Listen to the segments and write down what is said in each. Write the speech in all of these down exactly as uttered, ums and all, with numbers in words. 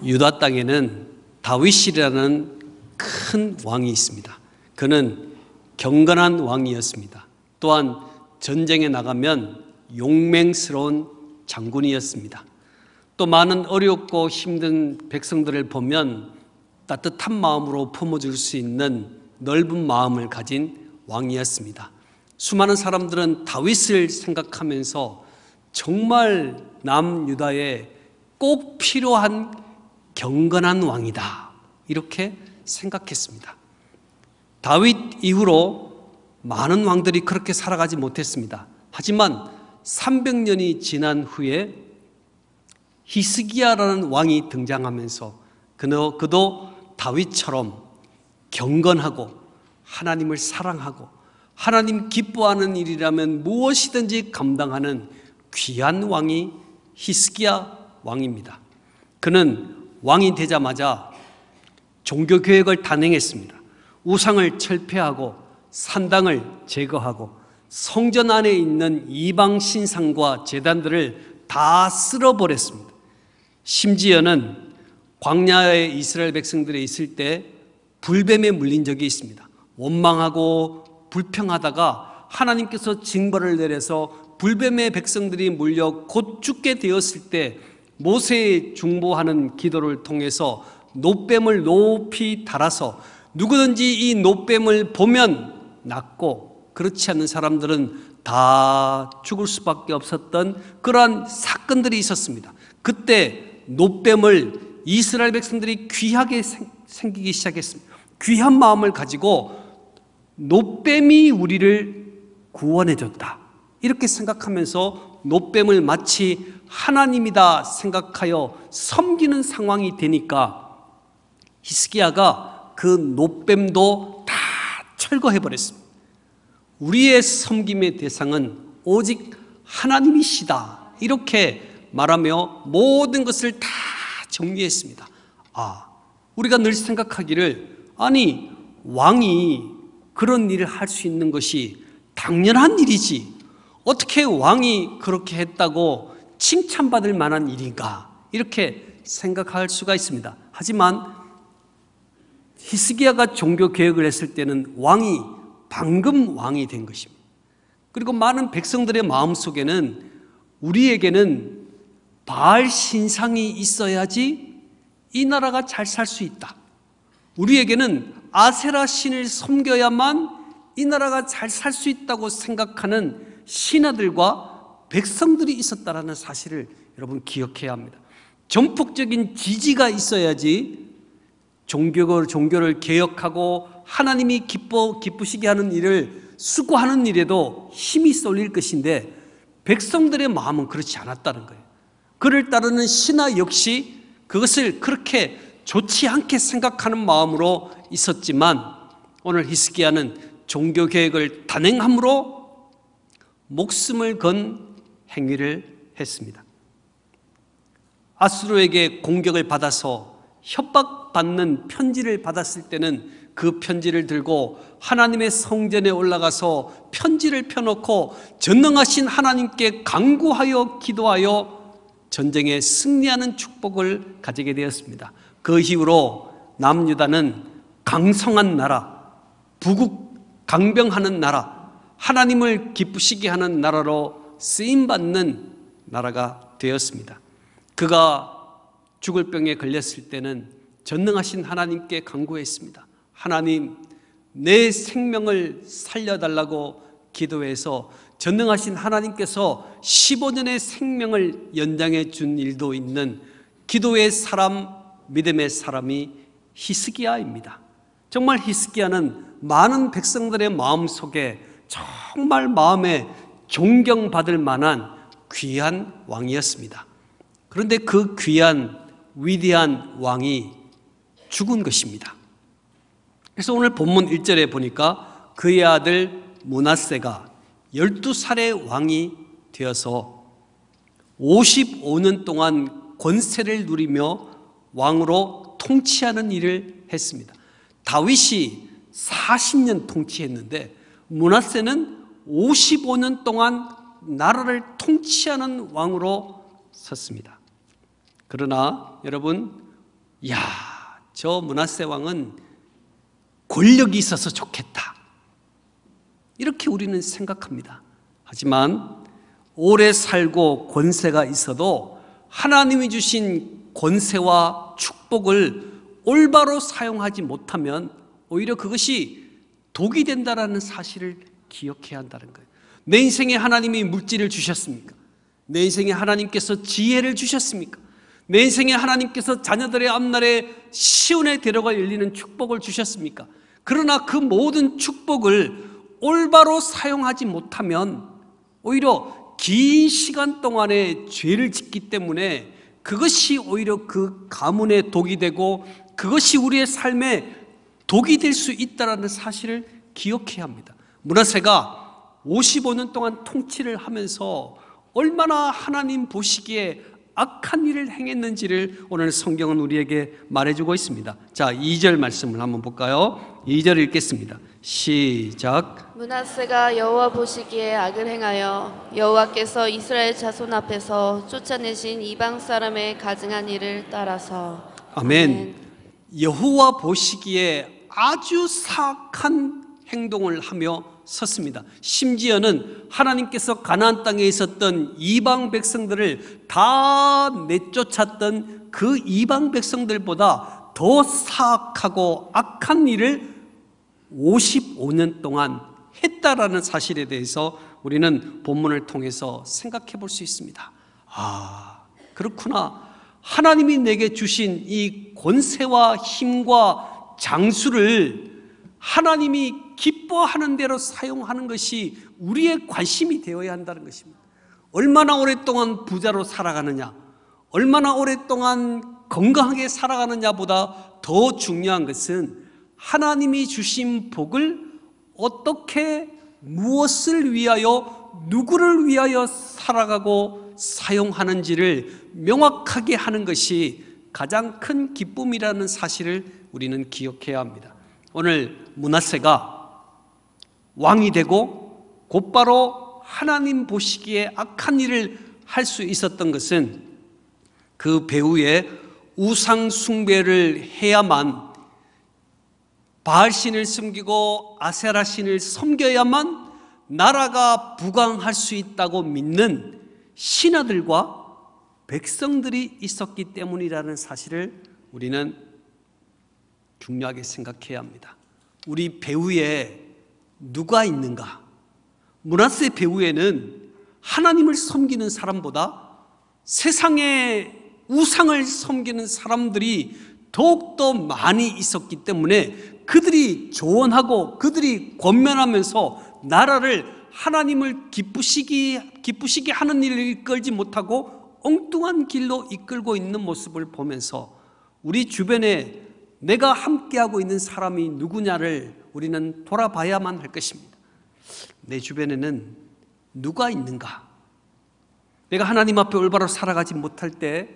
유다 땅에는 다윗이라는 큰 왕이 있습니다. 그는 경건한 왕이었습니다. 또한 전쟁에 나가면 용맹스러운 장군이었습니다. 또 많은 어렵고 힘든 백성들을 보면 따뜻한 마음으로 품어줄 수 있는 넓은 마음을 가진 왕이었습니다. 수많은 사람들은 다윗을 생각하면서 정말 남유다에 꼭 필요한 경건한 왕이다, 이렇게 생각했습니다. 다윗 이후로 많은 왕들이 그렇게 살아가지 못했습니다. 하지만 삼백 년이 지난 후에 히스기야라는 왕이 등장하면서 그도, 그도 다윗처럼 경건하고 하나님을 사랑하고 하나님 기뻐하는 일이라면 무엇이든지 감당하는 귀한 왕이 히스기야 왕입니다. 그는 왕이 되자마자 종교개혁을 단행했습니다. 우상을 철폐하고 산당을 제거하고 성전 안에 있는 이방 신상과 제단들을 다 쓸어버렸습니다. 심지어는 광야에 이스라엘 백성들이 있을 때 불뱀에 물린 적이 있습니다. 원망하고 불평하다가 하나님께서 징벌을 내려서 불뱀의 백성들이 물려 곧 죽게 되었을 때 모세의 중보하는 기도를 통해서 놋뱀을 높이 달아서 누구든지 이 놋뱀을 보면 낫고 그렇지 않는 사람들은 다 죽을 수밖에 없었던 그러한 사건들이 있었습니다. 그때 놋뱀을 이스라엘 백성들이 귀하게 생기기 시작했습니다. 귀한 마음을 가지고 놋뱀이 우리를 구원해줬다, 이렇게 생각하면서 놋뱀을 마치 하나님이다 생각하여 섬기는 상황이 되니까 히스기야가 그 놋뱀도 다 철거해버렸습니다. 우리의 섬김의 대상은 오직 하나님이시다, 이렇게 말하며 모든 것을 다 정리했습니다. 아, 우리가 늘 생각하기를 아니 왕이 그런 일을 할 수 있는 것이 당연한 일이지 어떻게 왕이 그렇게 했다고 칭찬받을 만한 일인가, 이렇게 생각할 수가 있습니다. 하지만 히스기야가 종교개혁을 했을 때는 왕이 방금 왕이 된 것입니다. 그리고 많은 백성들의 마음속에는 우리에게는 바알 신상이 있어야지 이 나라가 잘 살 수 있다, 우리에게는 아세라 신을 섬겨야만 이 나라가 잘 살 수 있다고 생각하는 신하들과 백성들이 있었다는 사실을 여러분 기억해야 합니다. 전폭적인 지지가 있어야지 종교를, 종교를 개혁하고 하나님이 기뻐, 기쁘시게 하는 일을 수고하는 일에도 힘이 쏠릴 것인데 백성들의 마음은 그렇지 않았다는 거예요. 그를 따르는 신하 역시 그것을 그렇게 좋지 않게 생각하는 마음으로 있었지만 오늘 히스기야는 종교개혁을 단행함으로 목숨을 건 행위를 했습니다. 아수르에게 공격을 받아서 협박받는 편지를 받았을 때는 그 편지를 들고 하나님의 성전에 올라가서 편지를 펴놓고 전능하신 하나님께 간구하여 기도하여 전쟁에 승리하는 축복을 가지게 되었습니다. 그 이후로 남유다는 강성한 나라, 부국 강병하는 나라, 하나님을 기쁘시게 하는 나라로 쓰임받는 나라가 되었습니다. 그가 죽을 병에 걸렸을 때는 전능하신 하나님께 간구했습니다. 하나님, 내 생명을 살려달라고 기도해서 전능하신 하나님께서 십오 년의 생명을 연장해 준 일도 있는 기도의 사람, 믿음의 사람이 히스기야입니다. 정말 히스기야는 많은 백성들의 마음속에 정말 마음에 존경받을 만한 귀한 왕이었습니다. 그런데 그 귀한 위대한 왕이 죽은 것입니다. 그래서 오늘 본문 일 절에 보니까 그의 아들 므낫세가 열두 살의 왕이 되어서 오십오 년 동안 권세를 누리며 왕으로 통치하는 일을 했습니다. 다윗이 사십 년 통치했는데 므낫세는 오십오 년 동안 나라를 통치하는 왕으로 섰습니다. 그러나 여러분, 야, 저 므낫세 왕은 권력이 있어서 좋겠다, 이렇게 우리는 생각합니다. 하지만 오래 살고 권세가 있어도 하나님이 주신 권세와 축복을 올바로 사용하지 못하면 오히려 그것이 독이 된다는 사실을 기억해야 한다는 거예요. 내 인생에 하나님이 물질을 주셨습니까? 내 인생에 하나님께서 지혜를 주셨습니까? 내 인생에 하나님께서 자녀들의 앞날에 시온의 대로가 열리는 축복을 주셨습니까? 그러나 그 모든 축복을 올바로 사용하지 못하면 오히려 긴 시간 동안에 죄를 짓기 때문에 그것이 오히려 그 가문의 독이 되고 그것이 우리의 삶에 독이 될 수 있다는 사실을 기억해야 합니다. 므낫세가 오십오 년 동안 통치를 하면서 얼마나 하나님 보시기에 악한 일을 행했는지를 오늘 성경은 우리에게 말해주고 있습니다. 자, 이 절 말씀을 한번 볼까요? 이 절 읽겠습니다. 시작. 므낫세가 여호와 보시기에 악을 행하여 여호와께서 이스라엘 자손 앞에서 쫓아내신 이방 사람의 가증한 일을 따라서. 아멘. 아멘. 여호와 보시기에 아주 사악한 행동을 하며 섰습니다. 심지어는 하나님께서 가나안 땅에 있었던 이방 백성들을 다 내쫓았던 그 이방 백성들보다 더 사악하고 악한 일을 오십오 년 동안 했다라는 사실에 대해서 우리는 본문을 통해서 생각해 볼 수 있습니다. 아, 그렇구나. 하나님이 내게 주신 이 권세와 힘과 장수를 하나님이 기뻐하는 대로 사용하는 것이 우리의 관심이 되어야 한다는 것입니다. 얼마나 오랫동안 부자로 살아가느냐, 얼마나 오랫동안 건강하게 살아가느냐보다 더 중요한 것은 하나님이 주신 복을 어떻게, 무엇을 위하여, 누구를 위하여 살아가고 사용하는지를 명확하게 하는 것이 가장 큰 기쁨이라는 사실을 우리는 기억해야 합니다. 오늘 므낫세가 왕이 되고 곧바로 하나님 보시기에 악한 일을 할 수 있었던 것은 그 배후에 우상 숭배를 해야만, 바알신을 섬기고 아세라신을 섬겨야만 나라가 부강할 수 있다고 믿는 신하들과 백성들이 있었기 때문이라는 사실을 우리는 중요하게 생각해야 합니다. 우리 배후에 누가 있는가? 므낫세 배후에는 하나님을 섬기는 사람보다 세상의 우상을 섬기는 사람들이 더욱더 많이 있었기 때문에 그들이 조언하고 그들이 권면하면서 나라를 하나님을 기쁘시기, 기쁘시게 하는 일을 이끌지 못하고 엉뚱한 길로 이끌고 있는 모습을 보면서 우리 주변에 내가 함께하고 있는 사람이 누구냐를 우리는 돌아봐야만 할 것입니다. 내 주변에는 누가 있는가? 내가 하나님 앞에 올바로 살아가지 못할 때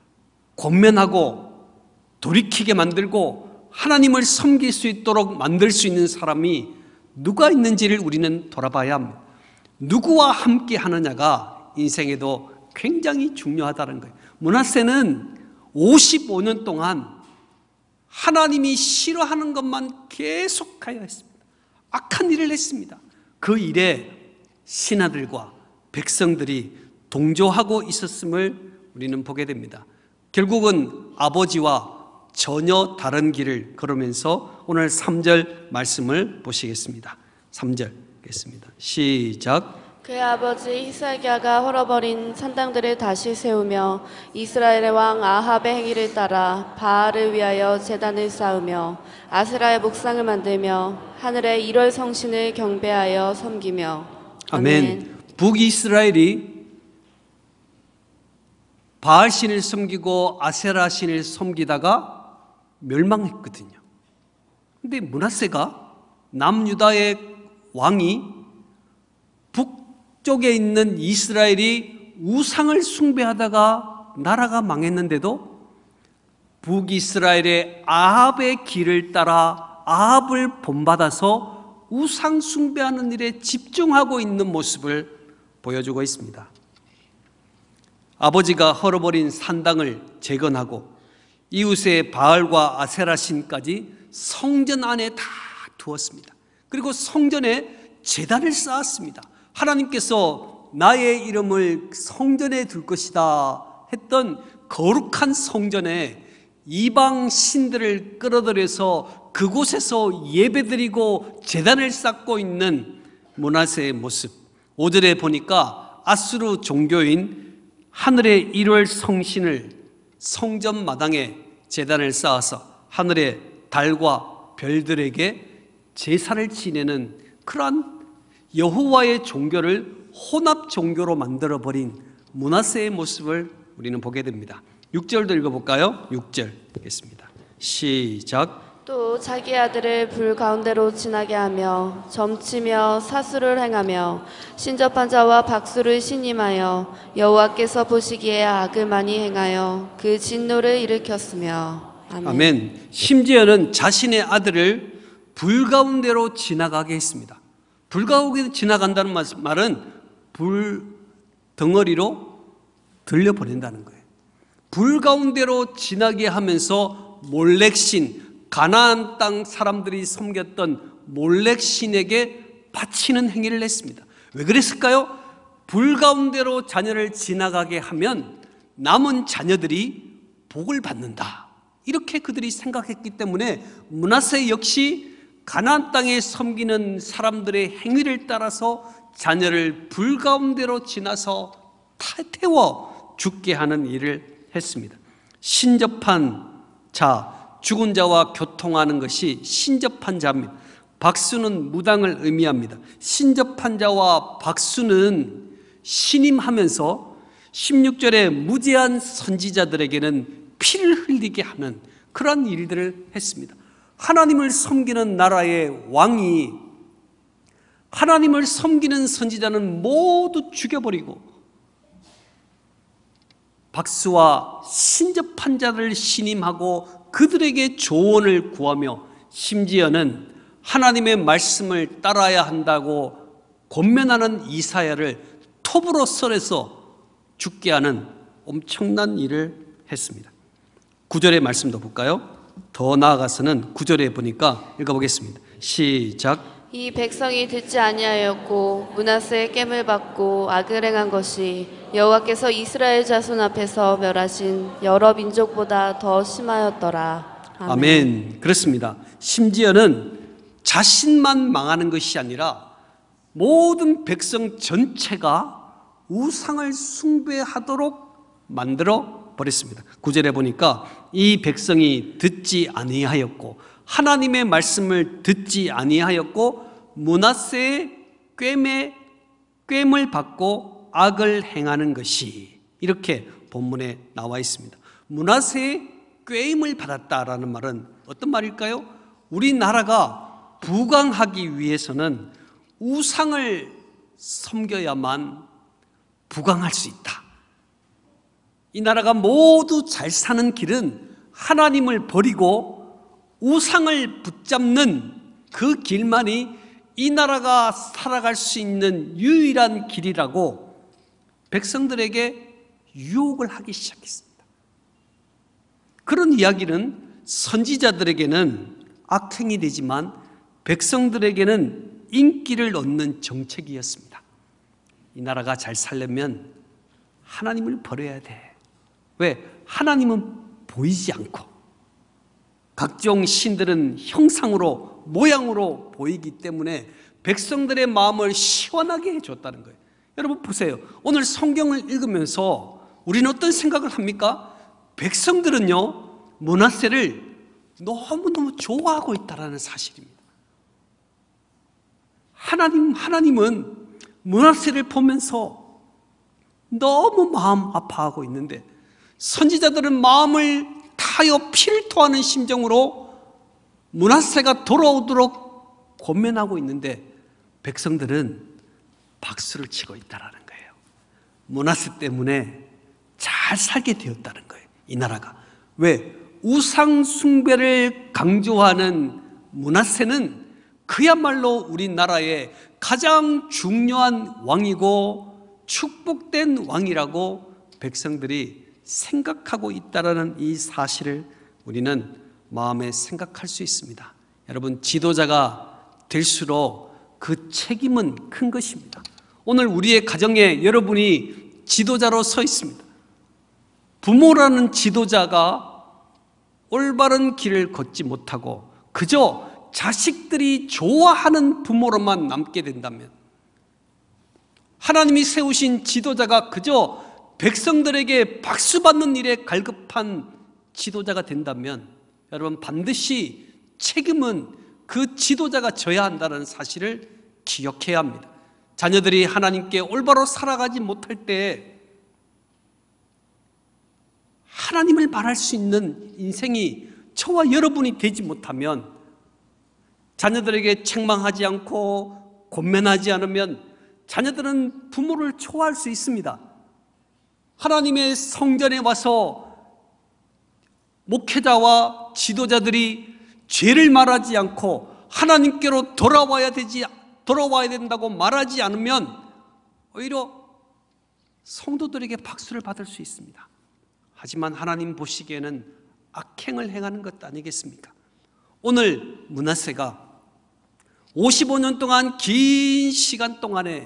권면하고 돌이키게 만들고 하나님을 섬길 수 있도록 만들 수 있는 사람이 누가 있는지를 우리는 돌아봐야 합니다. 누구와 함께 하느냐가 인생에도 굉장히 중요하다는 거예요. 므낫세는 오십오 년 동안 하나님이 싫어하는 것만 계속하여 했습니다. 악한 일을 했습니다. 그 일에 신하들과 백성들이 동조하고 있었음을 우리는 보게 됩니다. 결국은 아버지와 전혀 다른 길을 걸으면서 오늘 삼 절 말씀을 보시겠습니다. 삼 절 읽겠습니다. 시작. 그의 아버지 히스기야가 헐어버린 산당들을 다시 세우며 이스라엘의 왕 아합의 행위를 따라 바알을 위하여 제단을 쌓으며 아세라의 목상을 만들며 하늘의 일월 성신을 경배하여 섬기며. 아멘. 아멘. 북이스라엘이 바알 신을 섬기고 아세라 신을 섬기다가 멸망했거든요. 근데 므낫세가 남유다의 왕이 북쪽에 있는 이스라엘이 우상을 숭배하다가 나라가 망했는데도 북이스라엘의 아합의 길을 따라 아합을 본받아서 우상 숭배하는 일에 집중하고 있는 모습을 보여주고 있습니다. 아버지가 헐어버린 산당을 재건하고 이웃의 바알과 아세라 신까지 성전 안에 다 두었습니다. 그리고 성전에 제단을 쌓았습니다. 하나님께서 나의 이름을 성전에 둘 것이다 했던 거룩한 성전에 이방 신들을 끌어들여서 그곳에서 예배드리고 제단을 쌓고 있는 므낫세의 모습. 오 절에 보니까 아수르 종교인 하늘의 일월 성신을 성전 마당에 제단을 쌓아서 하늘의 달과 별들에게 제사를 지내는 그러한 여호와의 종교를 혼합 종교로 만들어버린 므낫세의 모습을 우리는 보게 됩니다. 육 절도 읽어볼까요? 육 절 읽겠습니다. 시작. 또 자기 아들을 불 가운데로 지나게 하며 점치며 사수를 행하며 신접한 자와 박수를 신임하여 여호와께서 보시기에 악을 많이 행하여 그 진노를 일으켰으며. 아멘. 아멘. 심지어는 자신의 아들을 불 가운데로 지나가게 했습니다. 불 가운데 지나간다는 말은 불 덩어리로 들려보낸다는 거예요. 불 가운데로 지나게 하면서 몰렉신, 가나안 땅 사람들이 섬겼던 몰렉신에게 바치는 행위를 했습니다. 왜 그랬을까요? 불 가운데로 자녀를 지나가게 하면 남은 자녀들이 복을 받는다, 이렇게 그들이 생각했기 때문에 므낫세 역시 가나안 땅에 섬기는 사람들의 행위를 따라서 자녀를 불 가운데로 지나서 태워 죽게 하는 일을 했습니다. 신접한 자, 죽은 자와 교통하는 것이 신접한 자입니다. 박수는 무당을 의미합니다. 신접한 자와 박수는 신임하면서 십육 절에 무죄한 선지자들에게는 피를 흘리게 하는 그런 일들을 했습니다. 하나님을 섬기는 나라의 왕이 하나님을 섬기는 선지자는 모두 죽여버리고 박수와 신접한 자를 신임하고 그들에게 조언을 구하며 심지어는 하나님의 말씀을 따라야 한다고 권면하는 이사야를 톱으로 썰어서 죽게 하는 엄청난 일을 했습니다. 구 절의 말씀도 볼까요? 더 나아가서는 구 절에 보니까 읽어보겠습니다. 시작. 이 백성이 듣지 아니하였고 므낫세의 깸을 받고 악을 행한 것이 여호와께서 이스라엘 자손 앞에서 멸하신 여러 민족보다 더 심하였더라. 아멘. 아멘. 그렇습니다. 심지어는 자신만 망하는 것이 아니라 모든 백성 전체가 우상을 숭배하도록 만들어 버렸습니다. 구 절에 보니까 이 백성이 듣지 아니하였고 하나님의 말씀을 듣지 아니하였고 므낫세의 깸에 깸을 받고 악을 행하는 것이, 이렇게 본문에 나와 있습니다. 므낫세의 깸을 받았다라는 말은 어떤 말일까요? 우리나라가 부강하기 위해서는 우상을 섬겨야만 부강할 수 있다. 이 나라가 모두 잘 사는 길은 하나님을 버리고 우상을 붙잡는 그 길만이 이 나라가 살아갈 수 있는 유일한 길이라고 백성들에게 유혹을 하기 시작했습니다. 그런 이야기는 선지자들에게는 악행이 되지만 백성들에게는 인기를 얻는 정책이었습니다. 이 나라가 잘 살려면 하나님을 버려야 돼. 왜? 하나님은 보이지 않고 각종 신들은 형상으로 모양으로 보이기 때문에 백성들의 마음을 시원하게 해줬다는 거예요. 여러분 보세요. 오늘 성경을 읽으면서 우리는 어떤 생각을 합니까? 백성들은요 므낫세를 너무너무 좋아하고 있다는 사실입니다. 하나님, 하나님은 므낫세를 보면서 너무 마음 아파하고 있는데 선지자들은 마음을 타여 피를 토하는 심정으로 므낫세가 돌아오도록 권면하고 있는데 백성들은 박수를 치고 있다는 거예요. 므낫세 때문에 잘 살게 되었다는 거예요. 이 나라가. 왜? 우상 숭배를 강조하는 므낫세는 그야말로 우리나라의 가장 중요한 왕이고 축복된 왕이라고 백성들이 생각하고 있다는 이 사실을 우리는 마음에 생각할 수 있습니다. 여러분, 지도자가 될수록 그 책임은 큰 것입니다. 오늘 우리의 가정에 여러분이 지도자로 서 있습니다. 부모라는 지도자가 올바른 길을 걷지 못하고 그저 자식들이 좋아하는 부모로만 남게 된다면, 하나님이 세우신 지도자가 그저 백성들에게 박수받는 일에 갈급한 지도자가 된다면, 여러분 반드시 책임은 그 지도자가 져야 한다는 사실을 기억해야 합니다. 자녀들이 하나님께 올바로 살아가지 못할 때 하나님을 말할 수 있는 인생이 저와 여러분이 되지 못하면, 자녀들에게 책망하지 않고 권면하지 않으면 자녀들은 부모를 초월할 수 있습니다. 하나님의 성전에 와서 목회자와 지도자들이 죄를 말하지 않고 하나님께로 돌아와야 되지 돌아와야 된다고 말하지 않으면 오히려 성도들에게 박수를 받을 수 있습니다. 하지만 하나님 보시기에는 악행을 행하는 것 아니겠습니까? 오늘 므낫세가 오십오 년 동안 긴 시간 동안에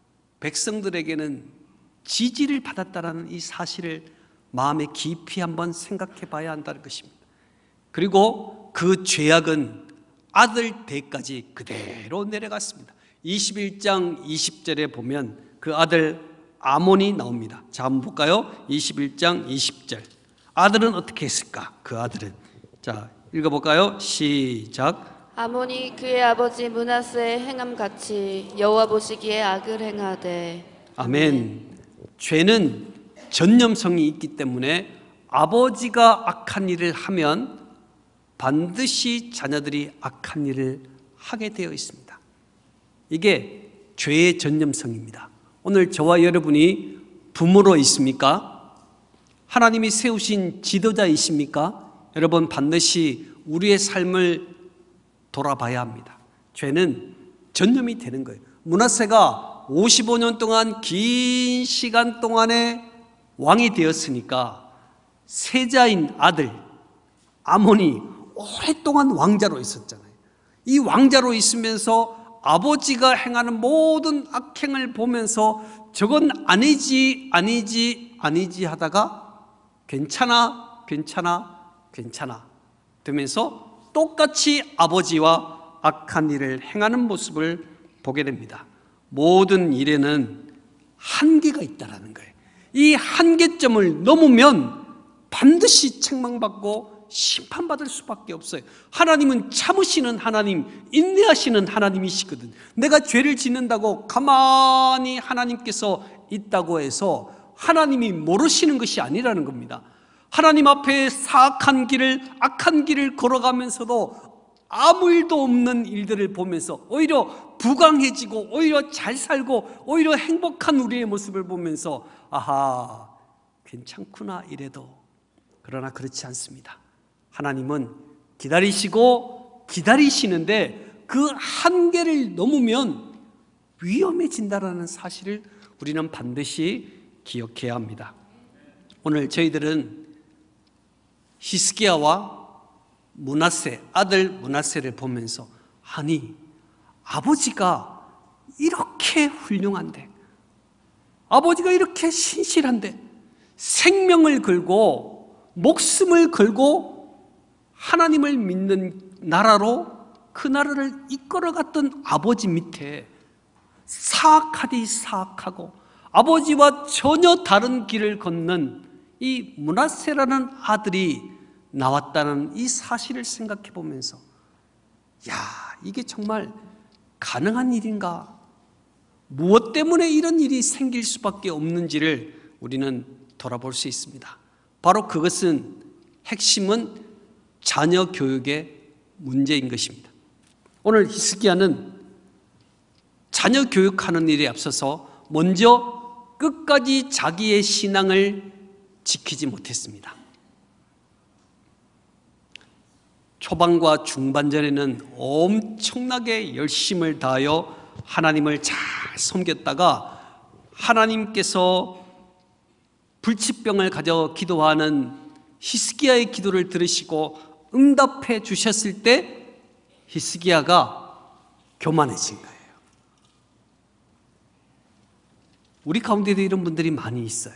백성들에게는 지지를 받았다는 이 사실을 마음에 깊이 한번 생각해 봐야 한다는 것입니다. 그리고 그 죄악은 아들 대까지 그대로 내려갔습니다. 이십일 장 이십 절에 보면 그 아들 아몬이 나옵니다. 자, 한번 볼까요? 이십일 장 이십 절. 아들은 어떻게 했을까? 그 아들은, 자, 읽어볼까요? 시작. 아몬이 그의 아버지 므낫세의 행함같이 여호와 보시기에 악을 행하되. 아멘. 죄는 전념성이 있기 때문에 아버지가 악한 일을 하면 반드시 자녀들이 악한 일을 하게 되어 있습니다. 이게 죄의 전념성입니다. 오늘 저와 여러분이 부모로 있습니까? 하나님이 세우신 지도자이십니까? 여러분 반드시 우리의 삶을 돌아봐야 합니다. 죄는 전념이 되는 거예요. 므낫세가 오십오 년 동안 긴 시간 동안에 왕이 되었으니까 세자인 아들 아몬이 오랫동안 왕자로 있었잖아요. 이 왕자로 있으면서 아버지가 행하는 모든 악행을 보면서 저건 아니지 아니지 아니지 하다가 괜찮아 괜찮아 괜찮아 되면서 똑같이 아버지와 악한 일을 행하는 모습을 보게 됩니다. 모든 일에는 한계가 있다는 거예요. 이 한계점을 넘으면 반드시 책망받고 심판받을 수밖에 없어요. 하나님은 참으시는 하나님, 인내하시는 하나님이시거든. 내가 죄를 짓는다고 가만히 하나님께서 있다고 해서 하나님이 모르시는 것이 아니라는 겁니다. 하나님 앞에 사악한 길을, 악한 길을 걸어가면서도 아무 일도 없는 일들을 보면서 오히려 부강해지고 오히려 잘 살고 오히려 행복한 우리의 모습을 보면서 아하, 괜찮구나 이래도. 그러나 그렇지 않습니다. 하나님은 기다리시고 기다리시는데 그 한계를 넘으면 위험해진다는 사실을 우리는 반드시 기억해야 합니다. 오늘 저희들은 히스기야와 므낫세, 아들 므낫세를 보면서 아니 아버지가 이렇게 훌륭한데, 아버지가 이렇게 신실한데 생명을 걸고 목숨을 걸고 하나님을 믿는 나라로 그 나라를 이끌어갔던 아버지 밑에 사악하디 사악하고 아버지와 전혀 다른 길을 걷는 이 므낫세라는 아들이 나왔다는 이 사실을 생각해 보면서 야, 이게 정말 가능한 일인가? 무엇 때문에 이런 일이 생길 수밖에 없는지를 우리는 돌아볼 수 있습니다. 바로 그것은, 핵심은 자녀 교육의 문제인 것입니다. 오늘 히스기야는 자녀 교육하는 일에 앞서서 먼저 끝까지 자기의 신앙을 지키지 못했습니다. 초반과 중반전에는 엄청나게 열심을 다하여 하나님을 잘 섬겼다가 하나님께서 불치병을 가져 기도하는 히스기야의 기도를 들으시고 응답해 주셨을 때 히스기야가 교만해진 거예요. 우리 가운데도 이런 분들이 많이 있어요.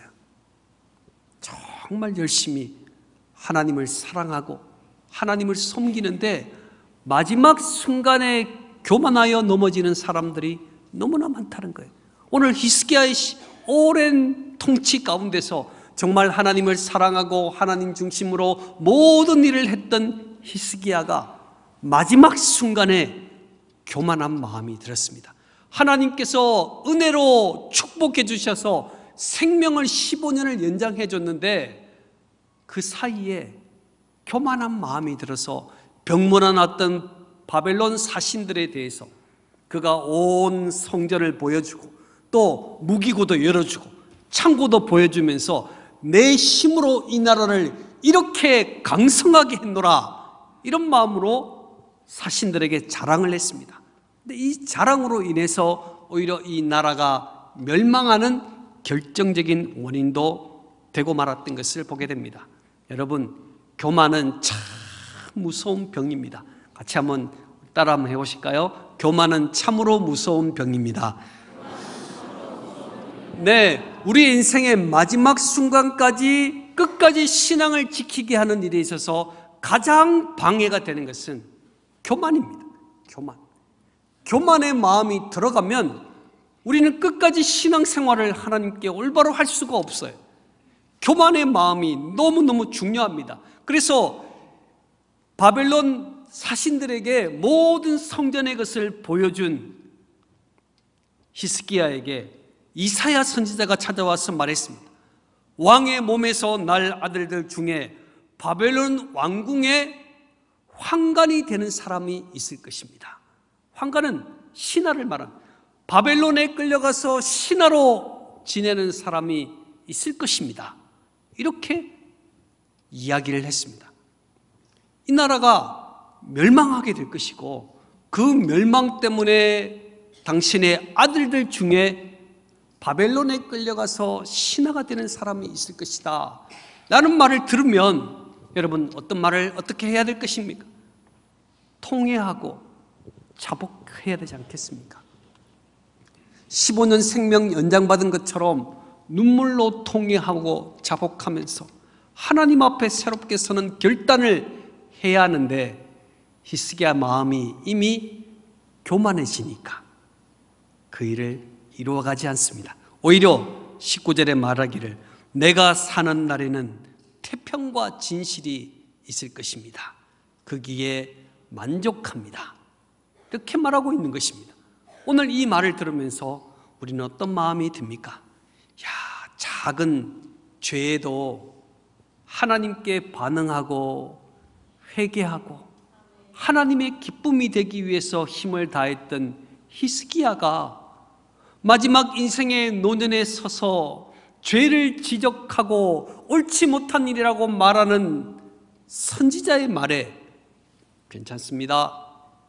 정말 열심히 하나님을 사랑하고 하나님을 섬기는데 마지막 순간에 교만하여 넘어지는 사람들이 너무나 많다는 거예요. 오늘 히스기야의 오랜 통치 가운데서 정말 하나님을 사랑하고 하나님 중심으로 모든 일을 했던 히스기야가 마지막 순간에 교만한 마음이 들었습니다. 하나님께서 은혜로 축복해 주셔서 생명을 십오 년을 연장해 줬는데 그 사이에 교만한 마음이 들어서 병문안 왔던 바벨론 사신들에 대해서 그가 온 성전을 보여주고 또 무기고도 열어주고 창고도 보여주면서 내 힘으로 이 나라를 이렇게 강성하게 했노라, 이런 마음으로 사신들에게 자랑을 했습니다. 근데 이 자랑으로 인해서 오히려 이 나라가 멸망하는 결정적인 원인도 되고 말았던 것을 보게 됩니다. 여러분, 교만은 참 무서운 병입니다. 같이 한번 따라 한번 해보실까요? 교만은 참으로 무서운 병입니다. 네, 우리 인생의 마지막 순간까지 끝까지 신앙을 지키게 하는 일에 있어서 가장 방해가 되는 것은 교만입니다. 교만. 교만의 마음이 들어가면 우리는 끝까지 신앙생활을 하나님께 올바로 할 수가 없어요. 교만의 마음이 너무너무 중요합니다. 그래서 바벨론 사신들에게 모든 성전의 것을 보여준 히스기야에게 이사야 선지자가 찾아와서 말했습니다. 왕의 몸에서 날 아들들 중에 바벨론 왕궁에 환관이 되는 사람이 있을 것입니다. 환관은 신하를 말합니다. 바벨론에 끌려가서 신하로 지내는 사람이 있을 것입니다. 이렇게 이야기를 했습니다. 이 나라가 멸망하게 될 것이고 그 멸망 때문에 당신의 아들들 중에 바벨론에 끌려가서 신하가 되는 사람이 있을 것이다 라는 말을 들으면 여러분, 어떤 말을 어떻게 해야 될 것입니까? 통회하고 자복해야 되지 않겠습니까? 십오 년 생명 연장받은 것처럼 눈물로 통회하고 자복하면서 하나님 앞에 새롭게 서는 결단을 해야 하는데 히스기야 마음이 이미 교만해지니까 그 일을 이루어가지 않습니다. 오히려 십구 절에 말하기를 내가 사는 날에는 태평과 진실이 있을 것입니다. 거기에 만족합니다. 이렇게 말하고 있는 것입니다. 오늘 이 말을 들으면서 우리는 어떤 마음이 듭니까? 야, 작은 죄에도 하나님께 반응하고 회개하고 하나님의 기쁨이 되기 위해서 힘을 다했던 히스기야가 마지막 인생의 노년에 서서 죄를 지적하고 옳지 못한 일이라고 말하는 선지자의 말에 괜찮습니다,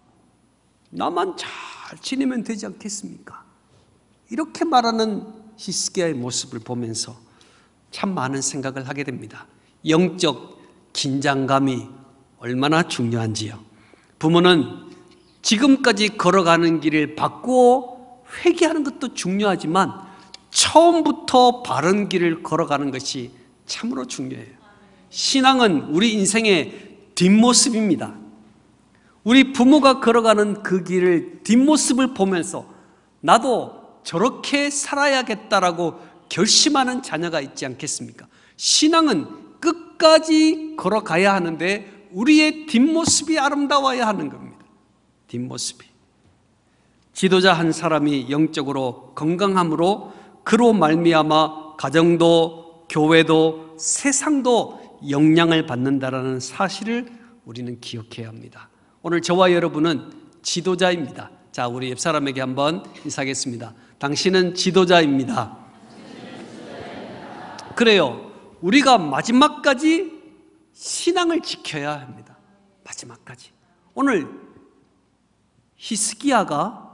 나만 잘 지내면 되지 않겠습니까? 이렇게 말하는 히스기야의 모습을 보면서 참 많은 생각을 하게 됩니다. 영적 긴장감이 얼마나 중요한지요. 부모는 지금까지 걸어가는 길을 바꾸어 회개하는 것도 중요하지만 처음부터 바른 길을 걸어가는 것이 참으로 중요해요. 신앙은 우리 인생의 뒷모습입니다. 우리 부모가 걸어가는 그 길을 뒷모습을 보면서 나도 저렇게 살아야겠다라고 결심하는 자녀가 있지 않겠습니까? 신앙은 끝까지 걸어가야 하는데 우리의 뒷모습이 아름다워야 하는 겁니다. 뒷모습이. 지도자 한 사람이 영적으로 건강함으로 그로 말미암아 가정도 교회도 세상도 영향을 받는다라는 사실을 우리는 기억해야 합니다. 오늘 저와 여러분은 지도자입니다. 자, 우리 옆 사람에게 한번 인사하겠습니다. 당신은 지도자입니다. 그래요. 우리가 마지막까지 신앙을 지켜야 합니다. 마지막까지. 오늘 히스기야가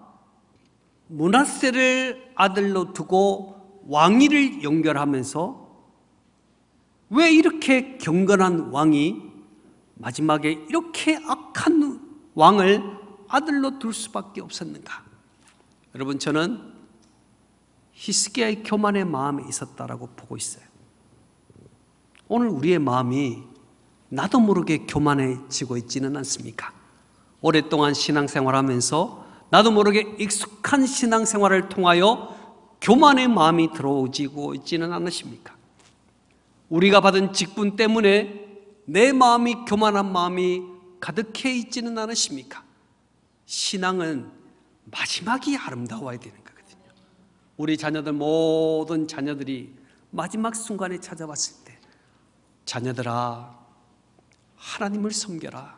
므낫세를 아들로 두고 왕위를 연결하면서 왜 이렇게 경건한 왕이 마지막에 이렇게 악한 왕을 아들로 둘 수밖에 없었는가? 여러분, 저는 히스기야의 교만의 마음에 있었다라고 보고 있어요. 오늘 우리의 마음이 나도 모르게 교만해지고 있지는 않습니까? 오랫동안 신앙생활하면서 나도 모르게 익숙한 신앙생활을 통하여 교만의 마음이 들어오지고 있지는 않으십니까? 우리가 받은 직분 때문에 내 마음이 교만한 마음이 가득해 있지는 않으십니까? 신앙은 마지막이 아름다워야 되는 거거든요. 우리 자녀들, 모든 자녀들이 마지막 순간에 찾아왔을 때, 자녀들아, 하나님을 섬겨라.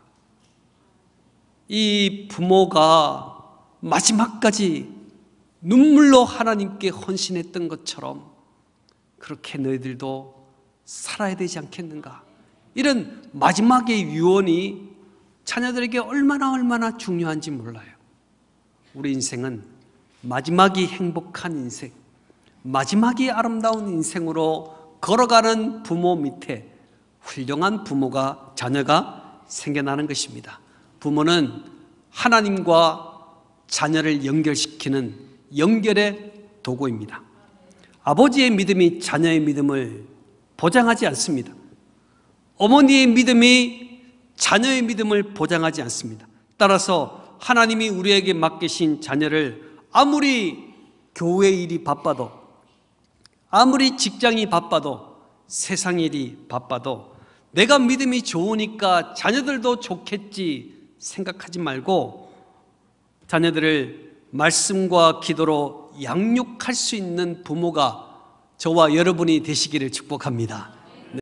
이 부모가 마지막까지 눈물로 하나님께 헌신했던 것처럼 그렇게 너희들도 살아야 되지 않겠는가? 이런 마지막의 유언이 자녀들에게 얼마나 얼마나 중요한지 몰라요. 우리 인생은 마지막이 행복한 인생, 마지막이 아름다운 인생으로 걸어가는 부모 밑에 훌륭한 부모가, 자녀가 생겨나는 것입니다. 부모는 하나님과 자녀를 연결시키는 연결의 도구입니다. 아버지의 믿음이 자녀의 믿음을 보장하지 않습니다. 어머니의 믿음이 자녀의 믿음을 보장하지 않습니다. 따라서 하나님이 우리에게 맡기신 자녀를 아무리 교회 일이 바빠도, 아무리 직장이 바빠도, 세상 일이 바빠도 내가 믿음이 좋으니까 자녀들도 좋겠지 생각하지 말고 자녀들을 말씀과 기도로 양육할 수 있는 부모가 저와 여러분이 되시기를 축복합니다.